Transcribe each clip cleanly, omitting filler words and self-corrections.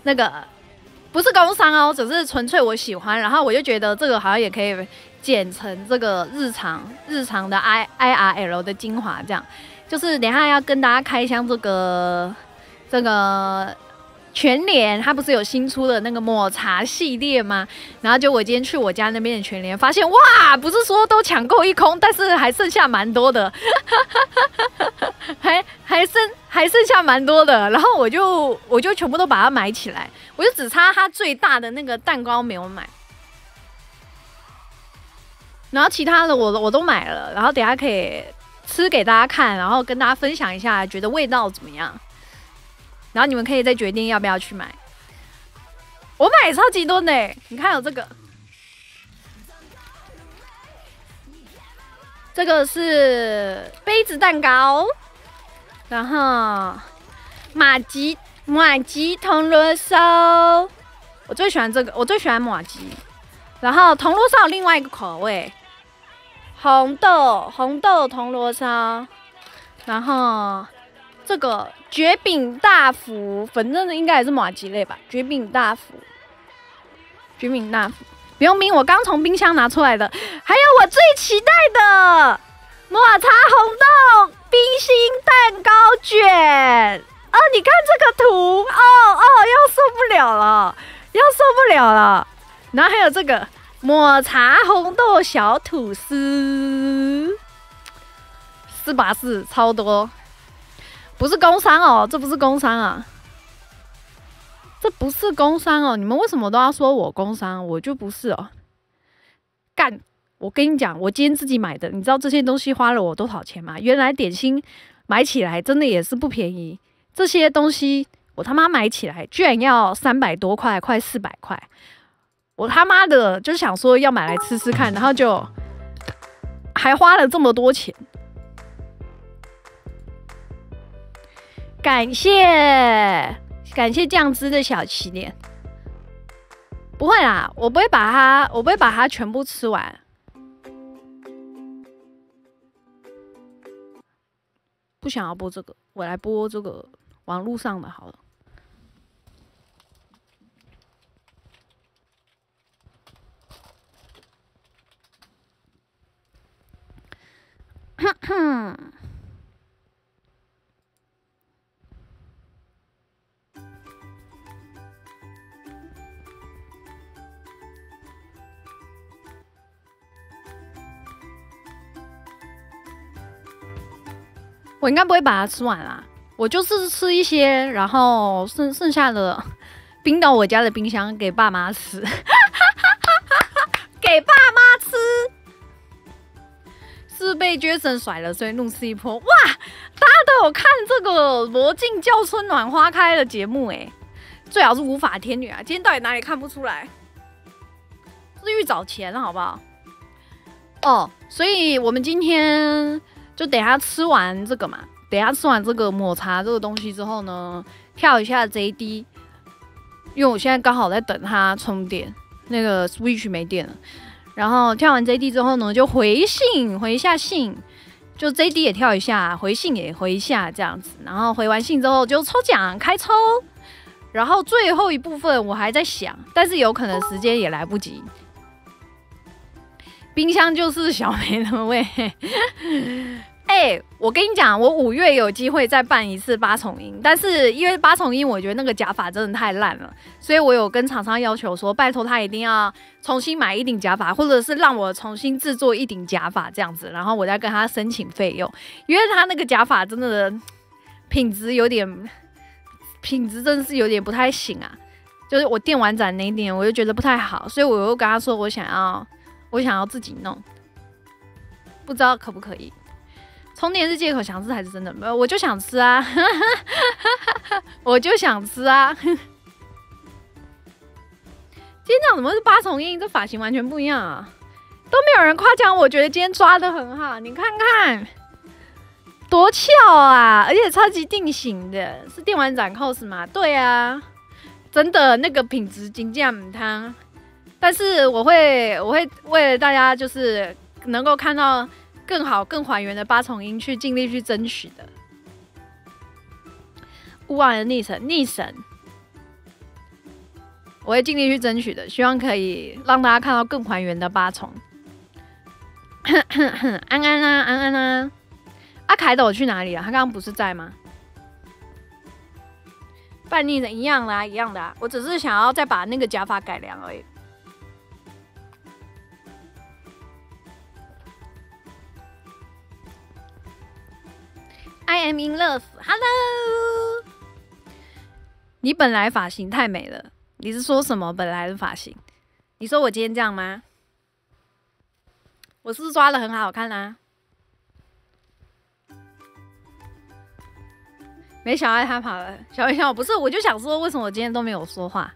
那个不是工商哦，只是纯粹我喜欢，然后我就觉得这个好像也可以剪成这个日常的 IRL 的精华，这样就是等一下要跟大家开箱这个全联，它不是有新出的那个抹茶系列吗？然后就我今天去我家那边的全联，发现哇，不是说都抢购一空，但是还剩下蛮多的，还剩下蛮多的。然后我就全部都把它买起来，我就只差它最大的那个蛋糕没有买，然后其他的我都买了，然后等一下可以吃给大家看，然后跟大家分享一下，觉得味道怎么样。然后你们可以再决定要不要去买。我买超级多的，你看有这个是杯子蛋糕，然后马吉铜锣烧，我最喜欢这个，我最喜欢马吉。然后铜锣烧有另外一个口味，红豆铜锣烧，然后这个蕨饼大福，反正应该也是麻吉类吧。蕨饼大福，不用冰，我刚从冰箱拿出来的。还有我最期待的抹茶红豆冰心蛋糕卷啊！你看这个图，要受不了了，然后还有这个抹茶红豆小吐司，4把4，超多。不是工商哦，这不是工商啊，你们为什么都要说我工商？我就不是哦。干！我跟你讲，我今天自己买的，你知道这些东西花了我多少钱吗？原来点心买起来真的也是不便宜，这些东西我他妈买起来居然要300多块，快400块。我他妈的就想说要买来吃吃看，然后就还花了这么多钱。感谢酱汁的小起点。不会啦，我不会把它全部吃完。不想要播这个，我来播这个网络上的好了。我应该不会把它吃完啦，我就是吃一些，然后剩下的冰到我家的冰箱给爸妈吃，给爸妈吃。是被 Jason 甩了，所以怒吃一波。哇，大家都有看这个罗晋叫春暖花开的节目最好是无法天女啊！今天到底哪里看不出来？是欲找钱好不好？所以我们今天就等一下吃完这个嘛，等一下吃完这个抹茶这个东西之后呢，跳一下 JD， 因为我现在刚好在等它充电，那个 Switch 没电了。然后跳完 JD 之后呢，就回一下信，就 JD 也跳一下，回信也回一下这样子。然后回完信之后就抽奖开抽，然后最后一部分我还在想，但是有可能时间也来不及。冰箱就是小梅的味。我跟你讲，我5月有机会再办一次8重音，但是因为8重音，我觉得那个假发真的太烂了，所以我有跟厂商要求说，拜托他一定要重新买一顶假发，或者是让我重新制作一顶假发这样子，然后我再跟他申请费用，因为他那个假发真的品质真的是有点不太行啊，就是我电玩展那一点我就觉得不太好，所以我又跟他说我想要自己弄，不知道可不可以。充电是借口，想吃还是真的？没有，我就想吃啊，我就想吃啊。今天这样怎么是8重音？这发型完全不一样啊！都没有人夸奖我，觉得今天抓得很好，你看看多翘啊！而且超级定型的，是电玩展 cos 吗？对啊，真的那个品质金价母汤。但是我会为了大家就是能够看到更好更还原的8重音去尽力去争取的。勿忘的逆神我会尽力去争取的，希望可以让大家看到更还原的八重。安安啊，安安啊，阿凯斗去哪里了？他刚刚不是在吗？半逆的一样啦，一样的啊。我只是想要再把那个假发改良而已。I am in love. Hello， 你本来发型太美了。你是说什么本来的发型？你说我今天这样吗？我是不是抓的很好看啊？没小爱他跑了，小爱小不是，我就想说，为什么我今天都没有说话？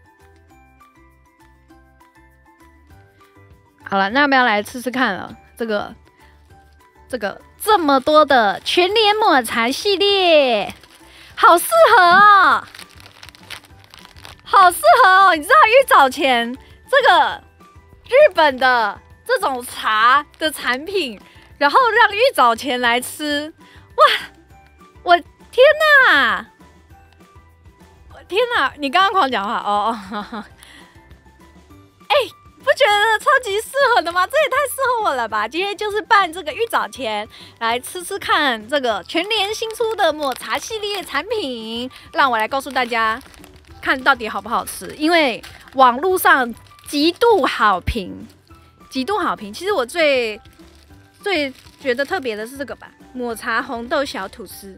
好了，那要不要来吃吃看了？这个这么多的全脸抹茶系列，好适合哦，好适合哦！你知道一早前这个日本的这种茶的产品，然后让玉早前来吃，哇！我天哪！我天哪！你刚刚狂讲话哦哦，哎、不觉得超级适合的吗？这也太适合我了吧！今天就是办这个玉早前来吃吃看这个全联新出的抹茶系列产品，让我来告诉大家，看到底好不好吃。因为网络上极度好评，极度好评。其实我最觉得特别的是这个吧，抹茶红豆小吐司。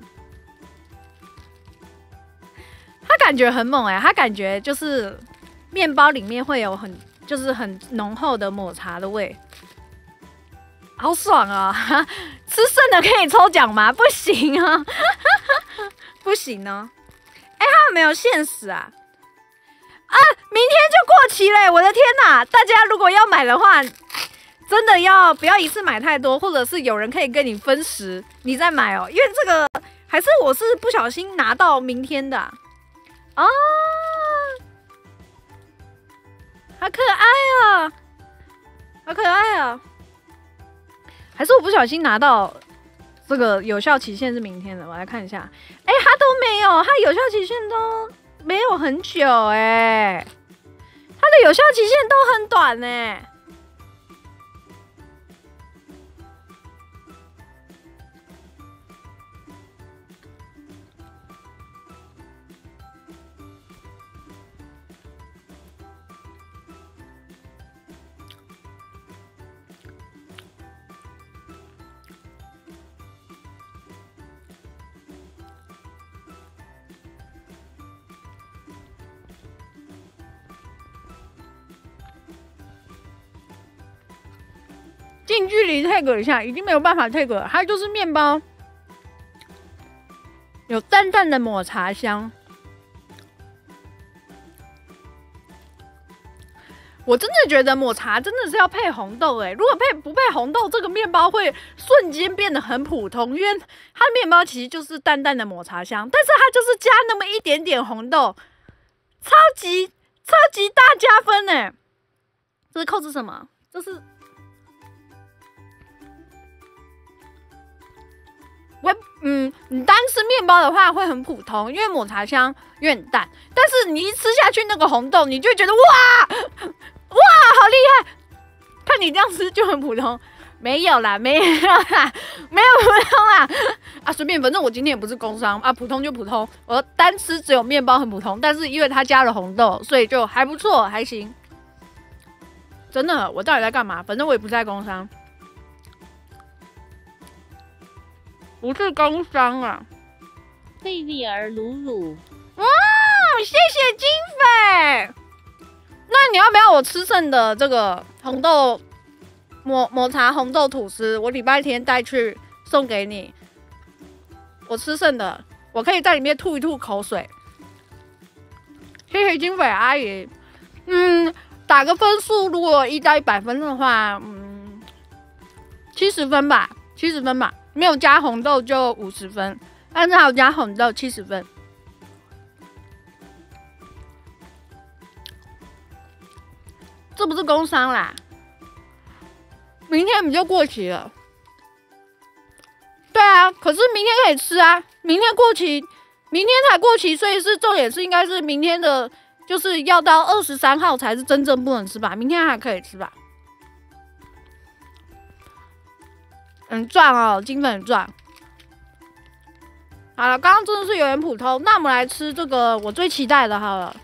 它感觉很猛它感觉就是面包里面会有很浓厚的抹茶的味，好爽啊！吃剩的可以抽奖吗？不行啊，不行呢。它有没有限时啊？啊，明天就过期嘞！我的天哪！大家如果要买的话，真的不要一次买太多，或者是有人可以跟你分时，你再买哦。因为这个还是我是不小心拿到明天的啊，好可爱啊，好可爱啊！还是我不小心拿到这个有效期限是明天的，我来看一下。它都没有，它有效期限都没有很久它的有效期限都很短近距离 take 一下，已经没有办法 take 了。它就是面包，有淡淡的抹茶香。我真的觉得抹茶真的是要配红豆如果不配红豆，这个面包会瞬间变得很普通，因为它的面包其实就是淡淡的抹茶香，但是它就是加那么一点点红豆，超级大加分这是扣子什么？这是。你单吃面包的话会很普通，因为抹茶香有点淡，但是你一吃下去那个红豆，你就会觉得哇，好厉害！看你这样吃就很普通，没有啦，没有普通啦随便，反正我今天也不是工商普通就普通。我单吃只有面包很普通，但是因为它加了红豆，所以就还不错，还行。真的，我到底在干嘛？反正我也不在工商。不是工商啊， 贝利尔鲁鲁， 谢谢金粉。那你要不要我吃剩的这个红豆抹茶红豆吐司？我礼拜天带去送给你。我吃剩的，我可以在里面吐一吐口水。谢谢金粉阿姨。打个分数，如果1到100分的话，70分吧，70分吧。没有加红豆就50分，但是还有加红豆70分。这不是工商啦，明天不就过期了？对啊，可是明天可以吃啊，明天过期，明天才过期，所以是重点是应该是明天的就是要到23号才是真正不能吃吧，明天还可以吃吧。赚哦，金粉赚。好了，刚刚真的是有点普通，那我们来吃这个我最期待的好了。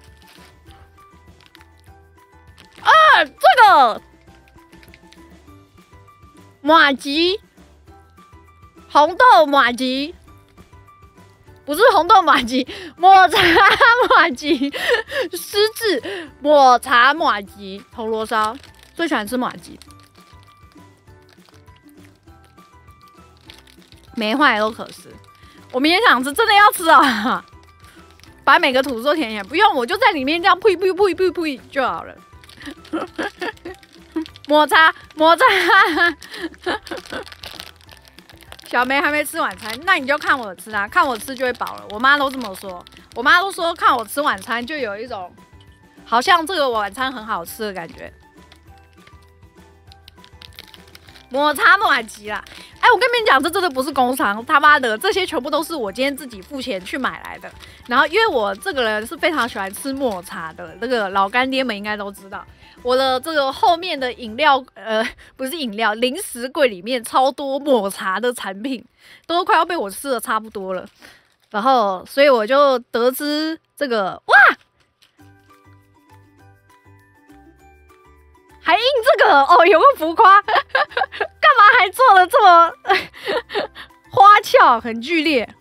这个麻吉红豆麻吉，不是红豆麻吉，抹茶麻吉，失智抹茶麻吉，铜锣烧最喜欢吃麻吉，没坏都可吃。我明天想吃，真的要吃啊！把每个吐司都填一下，不用，我就在里面这样呸呸呸呸呸就好了。抹茶，小梅还没吃晚餐，那你就看我吃啊，看我吃就会饱了。我妈都这么说，我妈都说看我吃晚餐就有一种好像这个晚餐很好吃的感觉。抹茶麻吉啦，我跟你们讲，这真的不是工商，他妈的，这些全部都是我今天自己付钱去买来的。然后，因为我这个人是非常喜欢吃抹茶的，那个老干爹们应该都知道，我的这个后面的饮料，不是饮料，零食柜里面超多抹茶的产品，都快要被我吃的差不多了。然后，所以我就得知这个，哇！还印这个哦，有个浮夸，干嘛还做的这么花俏，很剧烈。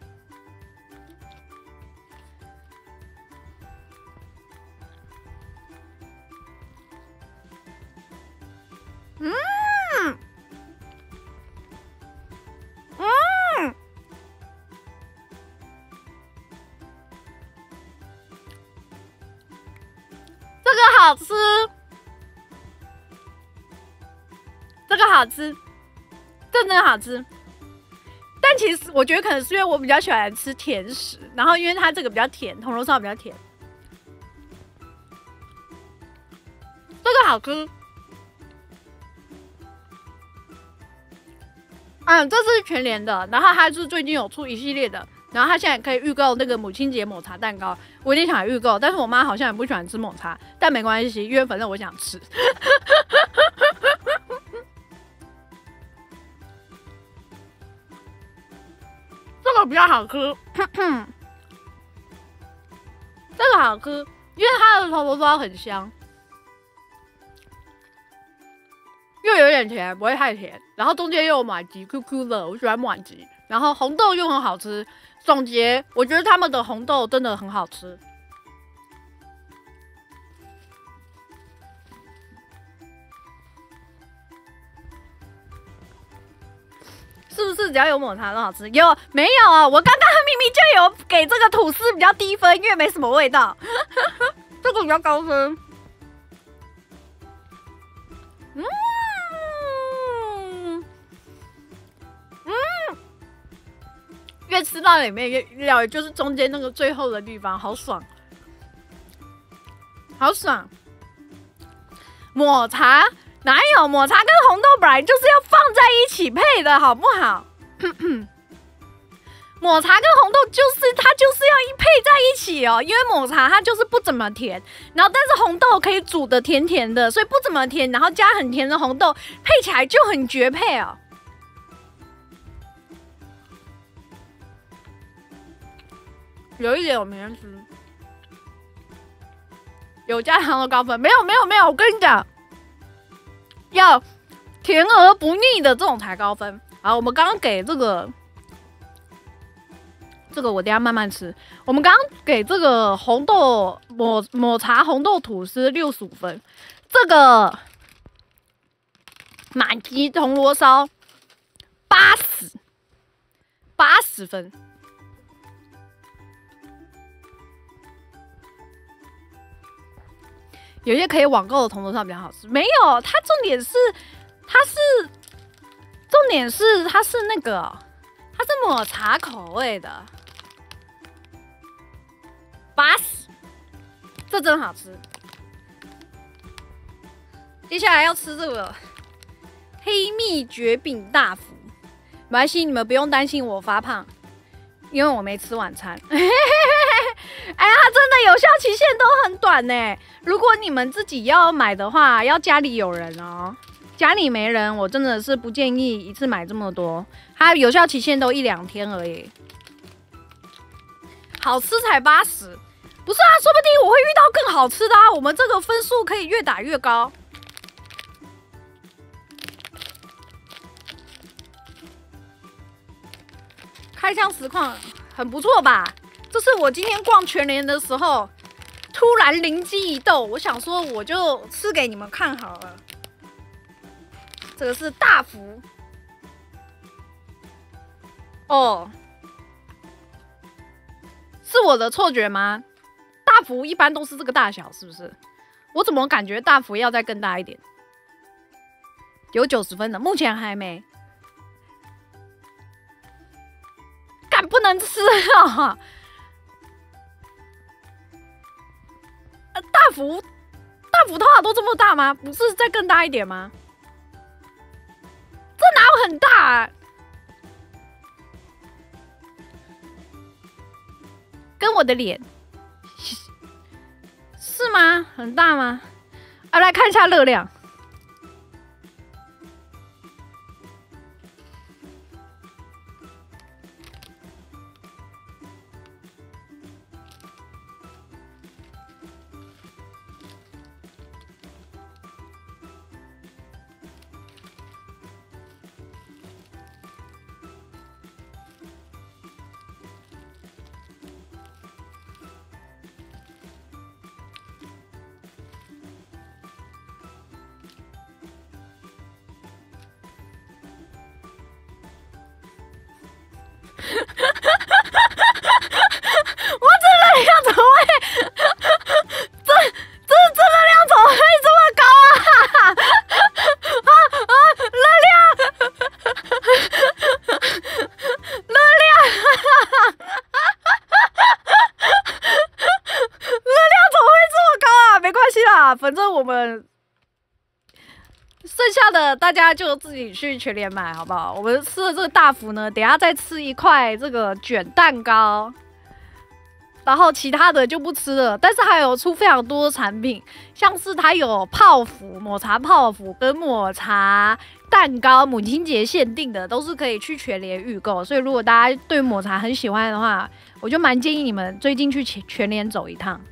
这个好吃。这个好吃，真的好吃。但其实我觉得可能是因为我比较喜欢吃甜食，然后因为它这个比较甜，铜锣烧比较甜，这个好吃。这是全联的，然后它是最近有出一系列的，然后它现在可以预购那个母亲节抹茶蛋糕，我有点想预购，但是我妈好像也不喜欢吃抹茶，但没关系，因为反正我想吃。这个比较好吃，这个好吃，因为它的铜锣烧很香，又有点甜，不会太甜，然后中间又有麻吉 QQ 的，我喜欢麻吉，然后红豆又很好吃。总结，我觉得他们的红豆真的很好吃。是不是只要有抹茶都好吃？有没有啊？我刚刚明明就有给这个吐司比较低分，因为没什么味道。这个比较高分。越吃到里面越料，就是中间那个最后的地方，好爽，好爽。抹茶。哪有抹茶跟红豆本来就是要放在一起配的，好不好？抹茶跟红豆它就是要配在一起哦，因为抹茶它就是不怎么甜，然后但是红豆可以煮的甜甜的，所以不怎么甜，然后加很甜的红豆配起来就很绝配哦。有一点我明天吃，有加糖的高分，没有，我跟你讲。要甜而不腻的这种才高分。好，我们刚刚给这个我等一下慢慢吃。我们刚刚给这个红豆抹茶红豆吐司65分，这个麻吉铜锣烧80分。有些可以网购的铜锣烧比较好吃，没有，它重点是那个，它是抹茶口味的，80，这真好吃。接下来要吃这个黑蜜蕨饼大福，没关系，你们不用担心我发胖，因为我没吃晚餐。哎呀，真的有效期限都很短呢。如果你们自己要买的话，要家里有人哦。家里没人，我真的是不建议一次买这么多。它有效期限都1-2天而已。好吃才80，不是啊？说不定我会遇到更好吃的啊！我们这个分数可以越打越高。开箱实况很不错吧？这是我今天逛全联的时候突然灵机一动，我想说我就吃给你们看好了。这个是大福哦，是我的错觉吗？大福一般都是这个大小，是不是？我怎么感觉大福要再更大一点？有90分的，目前还没。干不能吃啊！大福通常都这么大吗？不是再更大一点吗？这哪有很大啊？跟我的脸是吗？很大吗？啊，来看一下热量。我这热量怎么会？这热量怎么会这么高啊？热量怎么会这么高啊？没关系啦，反正我们剩下的大家就自己去全联买，好不好？我们吃的这个大福呢，等一下再吃一块这个卷蛋糕，然后其他的就不吃了。但是还有出非常多产品，像是它有泡芙、抹茶泡芙跟抹茶蛋糕，母亲节限定的，都是可以去全联预购。所以如果大家对抹茶很喜欢的话，我就蛮建议你们最近去全联走一趟。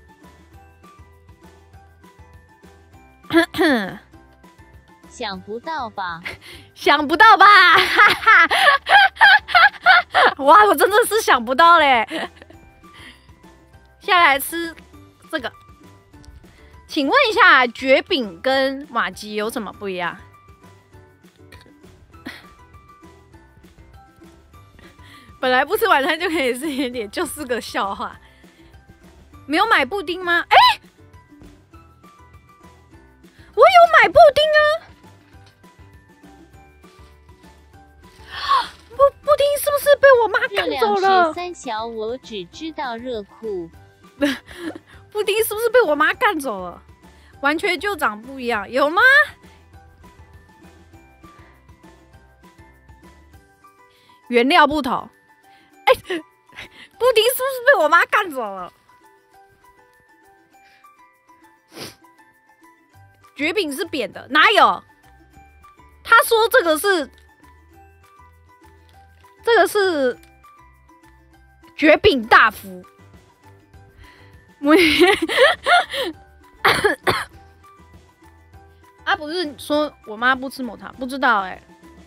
想不到吧？ 想不到吧？哇，我真的是想不到嘞！下来吃这个，请问一下，蕨饼跟马吉有什么不一样？本来不吃晚餐就可以吃甜点，就是个笑话。没有买布丁吗？哎、我有买布丁啊！布丁是不是被我妈赶走热了？ 量13小，我只知道热裤。 布丁是不是被我妈干走了？完全就长不一样，有吗？原料不同。哎、布丁是不是被我妈干走了？蕨饼是扁的，哪有？他说这个是蕨饼大福。啊，不是说我妈不吃抹茶，不知道哎、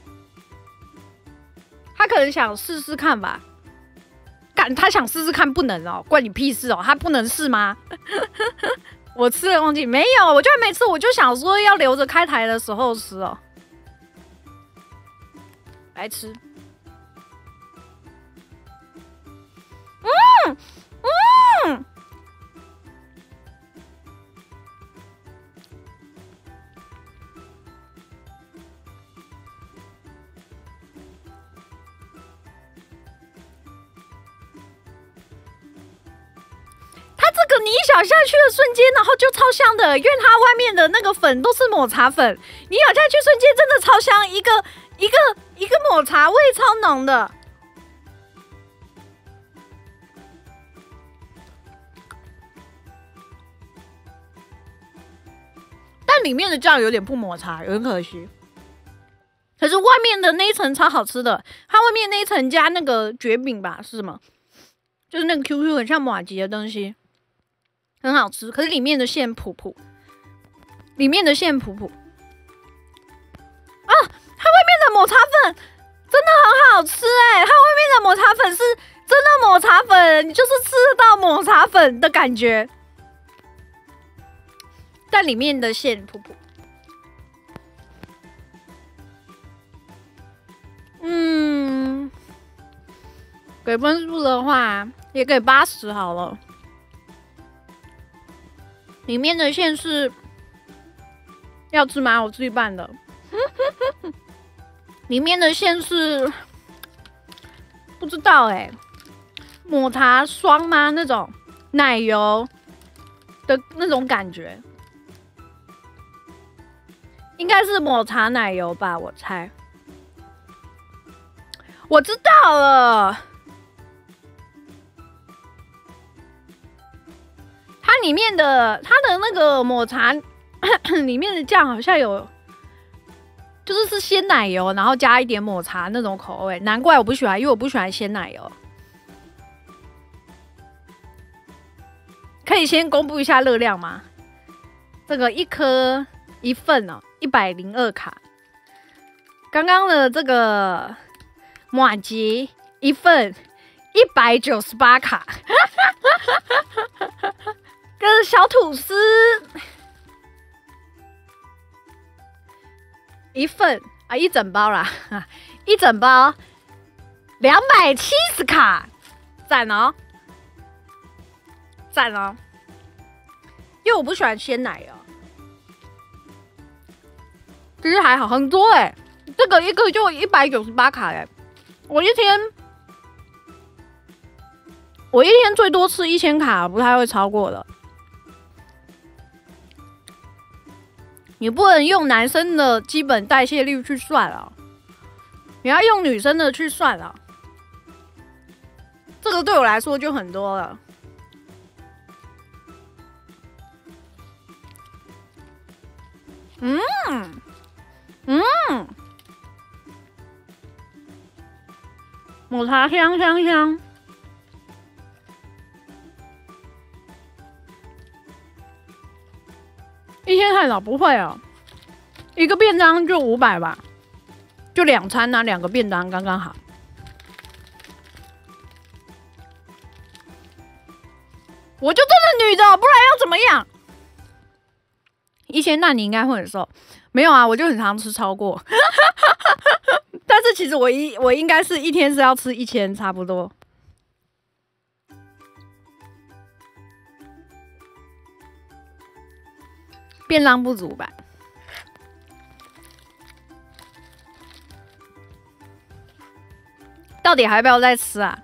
她可能想试试看吧。干，她想试试看不能哦，关你屁事哦，她不能试吗？我吃了忘记没有，我就还没吃，我就想说要留着开台的时候吃哦。来吃，它这个你一咬下去的瞬间，然后就超香的，因为它外面的那个粉都是抹茶粉，你咬下去瞬间真的超香，一个抹茶味超浓的。 里面的酱有点不抹茶，有点可惜。可是外面的那一层超好吃的，它外面那一层加那个蕨饼吧，是什么？就是那个 QQ 很像马吉的东西，很好吃。可是里面的馅普普，里面的馅普普啊，它外面的抹茶粉真的很好吃哎、它外面的抹茶粉是真的抹茶粉，你就是吃得到抹茶粉的感觉，但里面的馅普普。给分数的话，也给80好了。里面的馅是要吃吗？我自己拌的。里面的馅是不知道哎、抹茶霜吗？那种奶油的那种感觉，应该是抹茶奶油吧，我猜。我知道了。它里面的它的那个抹茶里面的酱好像有，就是鲜奶油，然后加一点抹茶那种口味，难怪我不喜欢，因为我不喜欢鲜奶油。可以先公布一下热量吗？这个一份哦，102卡。刚刚的这个马吉一份198卡。跟小吐司一份啊，一整包啦，一整包270卡，赞哦，赞哦！因为我不喜欢鲜奶油，其实还好，很多哎、这个一个就198卡哎、我一天最多吃1000卡，不太会超过的。你不能用男生的基本代谢率去算了，你要用女生的去算了。这个对我来说就很多了。抹茶香香香。1000太少，不会哦，一个便当就500吧，就2餐啊，2个便当刚刚好。我就真的女的，不然要怎么样？1000那你应该会很瘦，没有啊，我就很常吃超过，但是其实我应该是一天是要吃1000差不多。便当不足吧？到底还要不要再吃啊？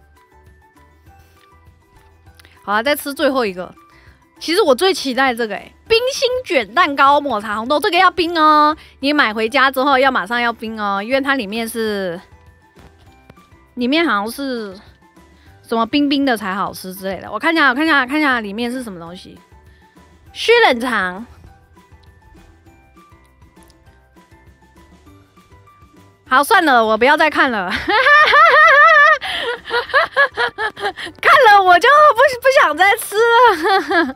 好啊，再吃最后一个。其实我最期待这个冰心卷蛋糕抹茶红豆，这个要冰哦。你买回家之后要马上要冰哦，因为它里面好像是什么冰冰的才好吃之类的。我看一下里面是什么东西。需冷藏。好，算了，我不要再看了。看了我就不想再吃了。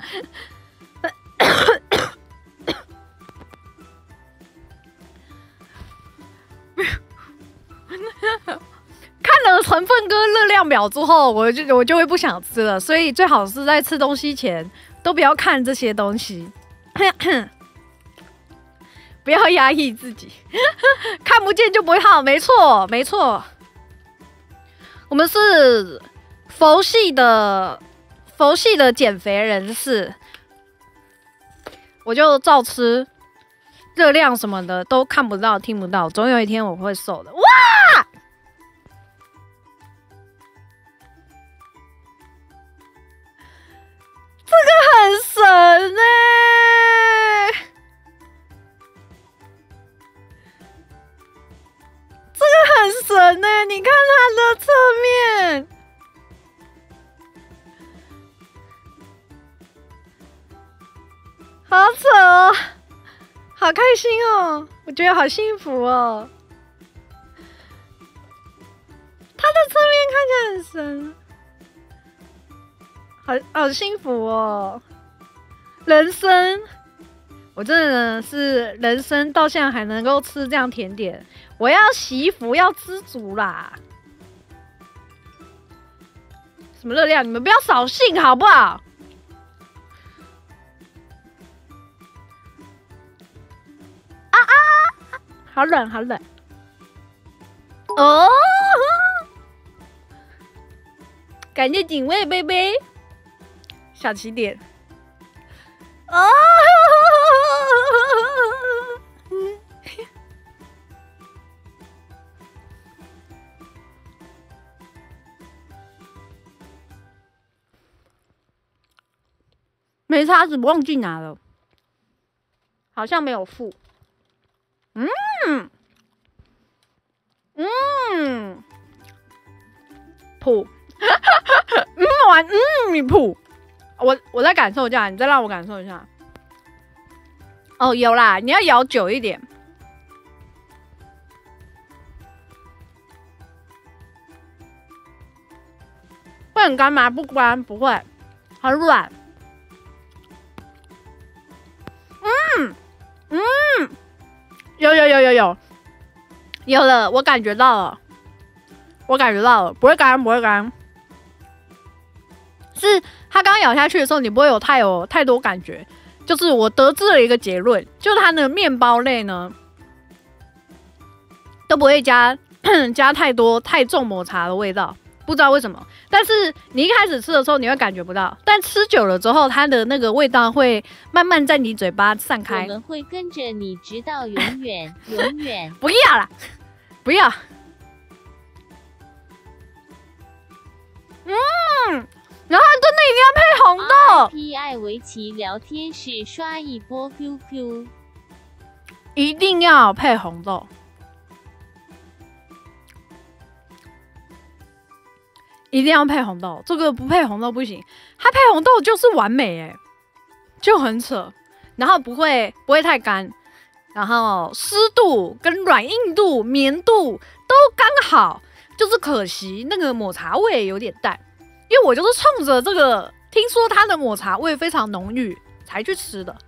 看了成分跟热量表之后，我就会不想吃了。所以最好是在吃东西前都不要看这些东西。不要压抑自己，看不见就不会好。没错，没错，我们是佛系的减肥人士，我就照吃，热量什么的都看不到、听不到，总有一天我会瘦的。哇！这个很神这个很神你看它的侧面，好扯哦，好好开心哦！我觉得好幸福哦。它的侧面看起来很深，好幸福哦！人生，我真的是人生到现在还能够吃这样甜点，我要惜福，要知足啦。什么热量？你们不要扫兴好不好？好冷，好冷。哦，感谢警卫贝贝，小起点。哦，没叉子，忘记拿了，好像没有付。普，普，我再感受一下，你再让我感受一下。哦，有啦，你要咬久一点。会很干吗？不干，不会，很软。有了，我感觉到了，不会干，是它刚咬下去的时候，你不会有太多感觉。就是我得知了一个结论，就是它的面包类呢，都不会加太重抹茶的味道，不知道为什么。但是你一开始吃的时候，你会感觉不到，但吃久了之后，它的那个味道会慢慢在你嘴巴散开。 我们会跟着你直到永远，永远。 不要啦，不要。然后真的一定要配红豆。 P 爱围棋聊天室刷一波 QQ， 一定要配红豆。一定要配红豆，这个不配红豆不行。它配红豆就是完美就很扯，然后不会太干，然后湿度跟软硬度、绵度都刚好，就是可惜那个抹茶味有点淡，因为我就是冲着这个听说它的抹茶味非常浓郁才去吃的。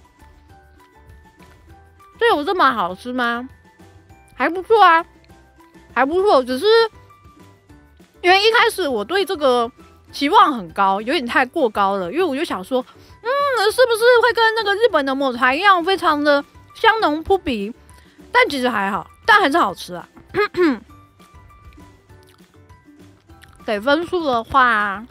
这有这么好吃吗？还不错啊，还不错，只是。因为一开始我对这个期望很高，有点太过高了。因为我就想说，是不是会跟那个日本的抹茶一样，非常的香浓扑鼻？但其实还好，但还是好吃啊。给分数的话，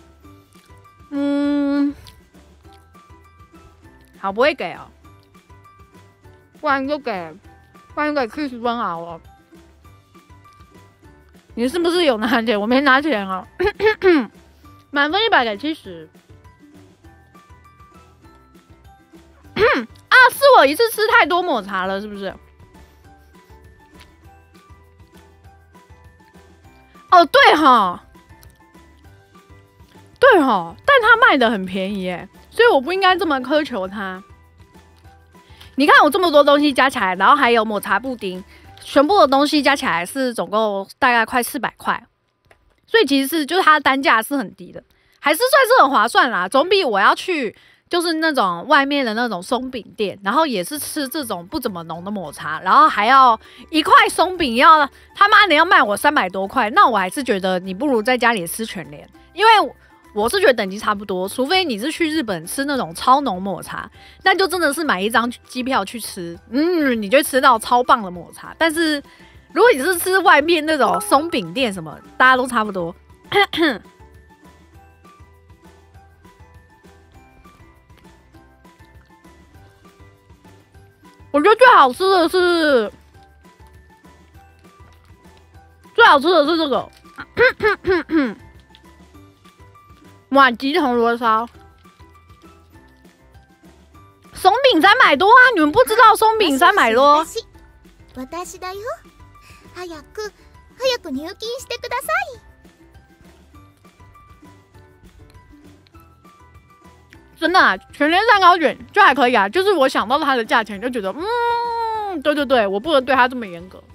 好，不会给哦，不然就给70分好了。你是不是有拿钱？我没拿钱啊。满分100给70。是我一次吃太多抹茶了，是不是？哦，对哈，但它卖的很便宜所以我不应该这么苛求它。你看我这么多东西加起来，然后还有抹茶布丁。全部的东西加起来是总共大概快400块，所以其实就是它的单价是很低的，还是算是很划算啦，总比我要去就是那种外面的那种松饼店，然后也是吃这种不怎么浓的抹茶，然后还要一块松饼要他妈的要卖我300多块，那我还是觉得你不如在家里吃全联，因为我是觉得等级差不多，除非你是去日本吃那种超浓抹茶，那就真的是买一张机票去吃，你就会吃到超棒的抹茶。但是如果你是吃外面那种松饼店什么，大家都差不多。我觉得最好吃的是这个。马吉铜锣烧，松饼300多啊！你们不知道松饼300多？ 私だよ。早く入金してください。 真的啊，全联蛋糕卷就还可以啊，就是我想到它的价钱就觉得，对对对，我不能对它这么严格。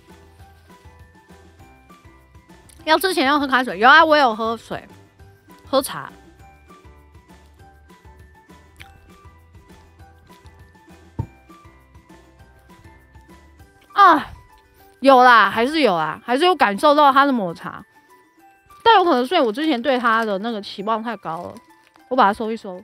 要之前要喝开水，有啊，我有喝水，喝茶。啊，有啦，还是有啦，还是有感受到它的抹茶，但有可能是因为我之前对它的那个期望太高了，我把它收一收。